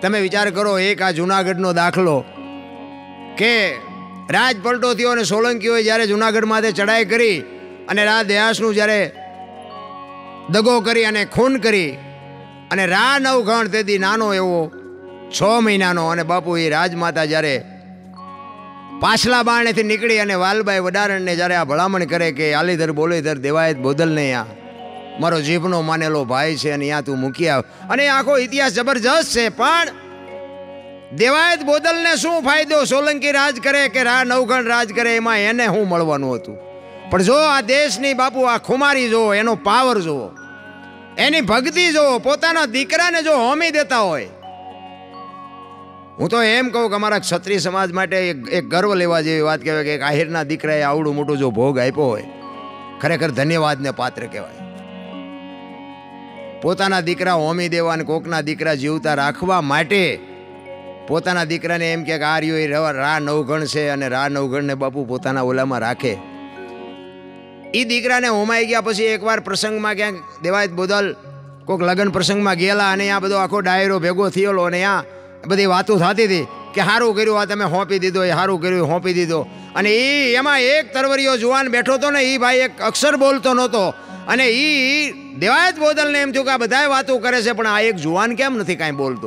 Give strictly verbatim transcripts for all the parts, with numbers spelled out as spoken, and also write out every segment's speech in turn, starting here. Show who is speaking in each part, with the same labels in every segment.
Speaker 1: તમે વિચાર કરો, એક આ જુનાગઢનો દાખલો કે રાજ પલટો થયો અને સોલંકીઓએ જ્યારે જુનાગઢમાં ચડાઈ કરી અને રા દેહાસનું જ્યારે દગો કરી અને ખૂન કરી અને રા નવઘણ તેથી નાનો એવો છ મહિનાનો અને બાપુ એ રાજમાતા જ્યારે પાછલા બાણેથી નીકળી અને વાલબાઈ વડારણને જ્યારે આ ભલામણ કરે કે આલીધર બોલીધર દેવાયત બોદલને આ મારો જીભનો માનેલો ભાઈ છે અને ત્યાં તું મૂકી આવ. અને આખો ઇતિહાસ જબરજસ્ત છે. પણ દેવાયત બોદલને શું ફાયદો? સોલંકી રાજ કરે કે રા નવઘણ રાજ કરે, એમાં એને શું મળવાનું હતું? પણ જો આ દેશની બાપુ આ ખુમારી જુઓ, એનો પાવર જુઓ, એની ભક્તિ જુઓ, પોતાના દીકરાને જો હોમી દેતા હોય. હું તો એમ કહું કે અમારા ક્ષત્રિય સમાજ માટે એક ગર્વ લેવા જેવી વાત કહેવાય કે એક આહિરના દીકરાએ આવડું મોટું જો ભોગ આપ્યો હોય, ખરેખર ધન્યવાદને પાત્ર કહેવાય. પોતાના દીકરા હોમી દેવા અને કોકના દીકરા જીવતા રાખવા માટે પોતાના દીકરાને એમ કે આ રહ્યો એ રા નવઘણ છે અને રા નવઘણને બાપુ પોતાના ઓલામાં રાખે. એ દીકરાને હોમાઈ ગયા પછી એકવાર પ્રસંગમાં ક્યાંક દેવાયત બોદલ કોઈક લગ્ન પ્રસંગમાં ગયેલા અને આ બધો આખો ડાયરો ભેગો થયેલો અને આ બધી વાતો થતી હતી કે સારું કર્યું આ તમે હોંપી દીધો, એ સારું કર્યું હોંપી દીધો. અને એ એમાં એક તરવરીયો જુવાન બેઠો હતો ને, એ ભાઈ એક અક્ષર બોલતો નહોતો અને એ દેવાયત બોદલને એમ થયું કે આ બધાય વાતો કરે છે પણ આ એક જુવાન કેમ નથી કાંઈ બોલતો.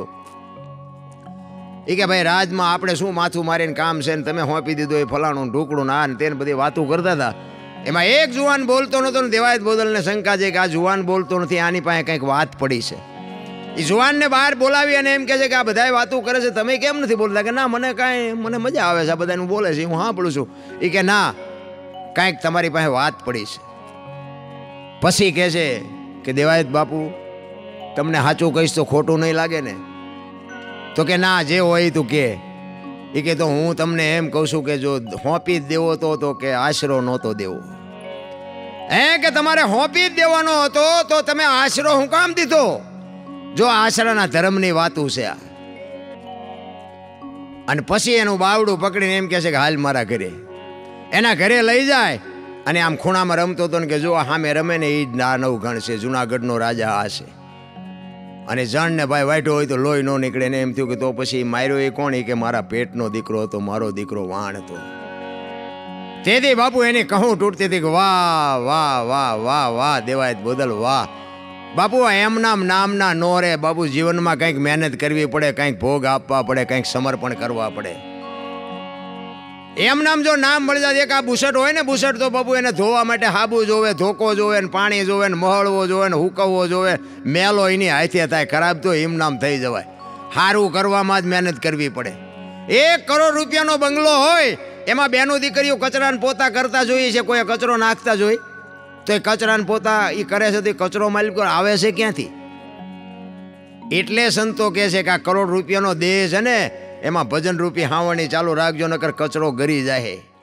Speaker 1: એ કે ભાઈ રાજમાં આપણે શું માથું મારીને કામ છે ને તમે હોંપી દીધો એ ફલાણું ઢોકળું ના ને તેને બધી વાતો કરતા હતા. એમાં એક જુવાન બોલતો નહોતો ને દેવાયત બોદલને શંકા છે કે આ જુવાન બોલતો નથી, આની પાસે કંઈક વાત પડી છે. એ જુવાનને બહાર બોલાવી અને એમ કહે છે કે આ બધાય વાતો કરે છે, તમે કેમ નથી બોલતા? કે ના મને કાંઈ મને મજા આવે છે આ બધાનું બોલે છે, હું સાંભળું છું. એ કે ના, કાંઈક તમારી પાસે વાત પડી છે. પછી કહે છે કે દેવાયત બાપુ તમને સાચું કહીશ તો ખોટું નહીં લાગે ને? તો કે ના, જે હોય તું કે. એ કે તો હું તમને એમ કહું છું કે જો હોંપી જ દેવો તો તો કે આશરો નહોતો દેવો. હે કે તમારે હોંપી જ દેવાનો હતો તો તમે આશરો હું કામ દીધો? જો આશરાના ધર્મની વાતું છે આ. અને પછી એનું બાવડું પકડીને એમ કહે છે કે હાલ મારા ઘરે. એના ઘરે લઈ જાય અને આમ ખૂણામાં રમતો હતો ને કે જો સામે રમે ને એ જ ના નવઘણ છે, જુનાગઢનો રાજા આ છે. અને જણને ભાઈ વાઢ્યો હોય તો લોહી ન નીકળે ને એમ થયું કે તો પછી માર્યો એ કોણ? કે મારા પેટનો દીકરો હતો, મારો દીકરો વાણ હતો. તેથી બાપુ એની કહું તૂટતી હતી કે વાહ વાહ વાહ વાહ વાહ દેવાયત બોદલ વાહ. બાપુ એમ નામ નામના નો રે બાપુ, જીવનમાં કંઈક મહેનત કરવી પડે, કંઈક ભોગ આપવા પડે, કંઈક સમર્પણ કરવા પડે. એમ નામ જો નામ મળી જાય, એક આ બુસટ હોય ને બુસટ તો બાપુ એને ધોવા માટે હાબુ જોવે, ધોકો જોવે ને પાણી જોવે ને મહળવો જોવે ને હુકવવો જોવે. મેલો એની હાથે થાય, ખરાબ તો એમ નામ થઈ જવાય. સારું કરવામાં જ મહેનત કરવી પડે. એક કરોડ રૂપિયાનો બંગલો હોય એમાં બેનો દીકરીઓ કચરાને પોતા કરતા જોઈએ છે, કોઈ કચરો નાખતા જોઈ તો એ કચરાને પોતા એ કરે છે તો એ કચરો માલિકો આવે છે ક્યાંથી? એટલે સંતો કહે છે કે આ કરોડ રૂપિયાનો દેહ છે ને એમાં ભજન રૂપી હાવણી ચાલુ રાખજો, નકર કચરો ગરી જાય.